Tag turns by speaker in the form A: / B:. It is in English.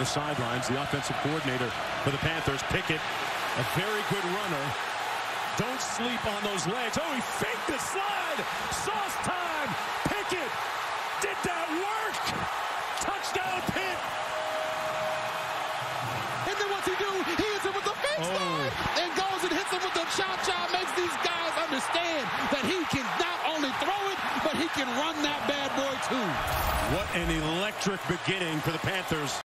A: the sidelines, the offensive coordinator for the Panthers. Pickett, a very good runner. Don't sleep on those legs. Oh, he faked the slide. Sauce time. Pickett. Did that work? Touchdown, Pitt.
B: And then what's he do? He hits him with the fake slide and goes and hits him with the cha-cha. Makes these guys understand that he can not only throw it, but he can run that bad boy too.
A: What an electric beginning for the Panthers.